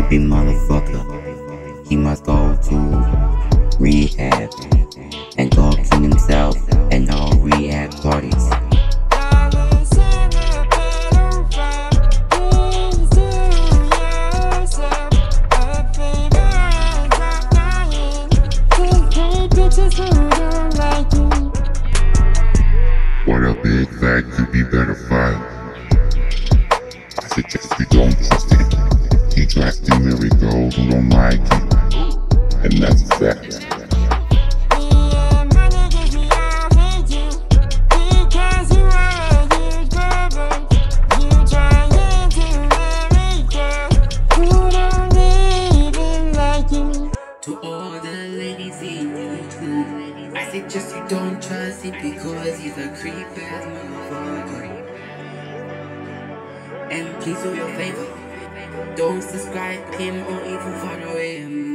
creepy motherfucker. He must go to rehab and go clean himself and all rehab parties. What a big fat creepy pedophile. I suggest you don't trust him. He tries to marry girls who don't like him, and that's a fact. To all the ladies in YouTube, I suggest you don't trust him because he's a creepiest motherfucker. And please do your favor, don't subscribe to him or even follow him.